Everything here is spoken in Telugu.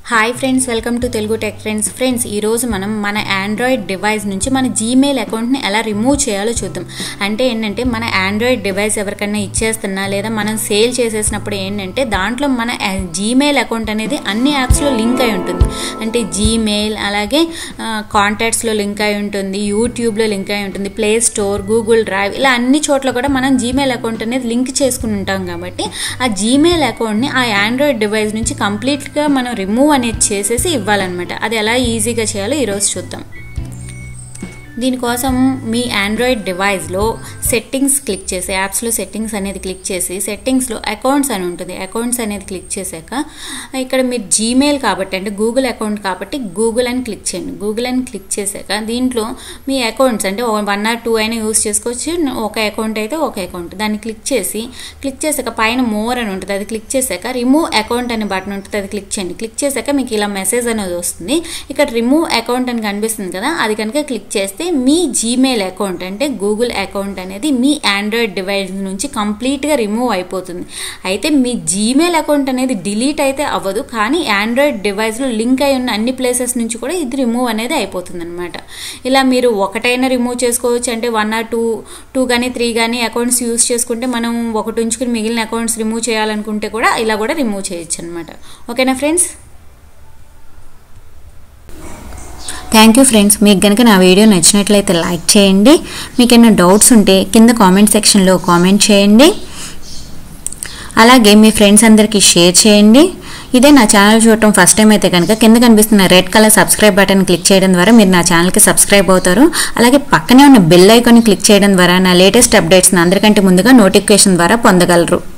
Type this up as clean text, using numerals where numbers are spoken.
Hi friends, welcome to Telugu tech friends. Friends, ఈరోజు మనం మన ఆండ్రాయిడ్ డివైస్ నుంచి మన జీమెయిల్ అకౌంట్ని ఎలా రిమూవ్ చేయాలో చూద్దాం. అంటే ఏంటంటే, మన ఆండ్రాయిడ్ డివైస్ ఎవరికైనా ఇచ్చేస్తున్నా లేదా మనం సేల్ చేసేసినప్పుడు ఏంటంటే దాంట్లో మన జీమెయిల్ అకౌంట్ అనేది అన్ని యాప్స్లో లింక్ అయి ఉంటుంది. అంటే జీమెయిల్, అలాగే కాంటాక్ట్స్లో లింక్ అయి ఉంటుంది, యూట్యూబ్లో లింక్ అయి ఉంటుంది, ప్లే స్టోర్, గూగుల్ డ్రైవ్, ఇలా అన్ని చోట్ల కూడా మనం జీమెయిల్ అకౌంట్ అనేది లింక్ చేసుకుని ఉంటాం. కాబట్టి ఆ జీమెయిల్ అకౌంట్ని ఆ ఆండ్రాయిడ్ డివైస్ నుంచి కంప్లీట్గా మనం రిమూవ్ అనేది చేసేసి ఇవ్వాలన్నమాట. అది ఎలా ఈజీగా చేయాలో ఈరోజు చూద్దాం. దీనికోసం మీ ఆండ్రాయిడ్ డివైస్లో సెట్టింగ్స్ క్లిక్ చేసి, యాప్స్లో సెట్టింగ్స్ అనేది క్లిక్ చేసి, సెట్టింగ్స్లో అకౌంట్స్ అని ఉంటుంది. అకౌంట్స్ అనేది క్లిక్ చేశాక ఇక్కడ మీరు జీమెయిల్ కాబట్టి, అంటే గూగుల్ అకౌంట్ కాబట్టి గూగుల్ అని క్లిక్ చేయండి. గూగుల్ అని క్లిక్ చేశాక దీంట్లో మీ అకౌంట్స్ అంటే 1 or 2 అయినా యూస్ చేసుకోవచ్చు. ఒక అకౌంట్ అయితే ఒక అకౌంట్, దాన్ని క్లిక్ చేశాక పైన మోర్ అని ఉంటుంది, అది క్లిక్ చేశాక రిమూవ్ అకౌంట్ అనే బటన్ ఉంటుంది, అది క్లిక్ చేయండి. క్లిక్ చేశాక మీకు ఇలా మెసేజ్ అనేది వస్తుంది. ఇక్కడ రిమూవ్ అకౌంట్ అని కనిపిస్తుంది కదా, అది కనుక క్లిక్ చేస్తే మీ జీమెయిల్ అకౌంట్ అంటే గూగుల్ అకౌంట్ అనేది మీ ఆండ్రాయిడ్ డివైస్ నుంచి కంప్లీట్గా రిమూవ్ అయిపోతుంది. అయితే మీ జీమెయిల్ అకౌంట్ అనేది డిలీట్ అయితే అవ్వదు, కానీ ఆండ్రాయిడ్ డివైస్లో లింక్ అయి ఉన్న అన్ని ప్లేసెస్ నుంచి కూడా ఇది రిమూవ్ అనేది అయిపోతుంది అనమాట. ఇలా మీరు ఒకటైనా రిమూవ్ చేసుకోవచ్చు. అంటే 1 or 2 కానీ 3 కానీ అకౌంట్స్ యూస్ చేసుకుంటే, మనం ఒకటి ఉంచుకుని మిగిలిన అకౌంట్స్ రిమూవ్ చేయాలనుకుంటే కూడా ఇలా కూడా రిమూవ్ చేయొచ్చు అనమాట. ఓకేనా ఫ్రెండ్స్? Thank you friends. మీకు కనుక నా వీడియో నచ్చినట్లయితే లైక్ చేయండి. మీకు ఏమైనా డౌట్స్ ఉంటే కింద కామెంట్ సెక్షన్లో కామెంట్ చేయండి. అలాగే మీ ఫ్రెండ్స్ అందరికీ షేర్ చేయండి. ఇదే నా ఛానల్ చూడటం ఫస్ట్ టైం అయితే కనుక కింద కనిపిస్తున్న red colour subscribe button click చేయడం ద్వారా మీరు నా ఛానల్కి సబ్స్క్రైబ్ అవుతారు. అలాగే పక్కనే ఉన్న బెల్ ఐకాన్ క్లిక్ చేయడం ద్వారా నా లేటెస్ట్ అప్డేట్స్ని అందరికంటే ముందుగా నోటిఫికేషన్ ద్వారా పొందగలరు.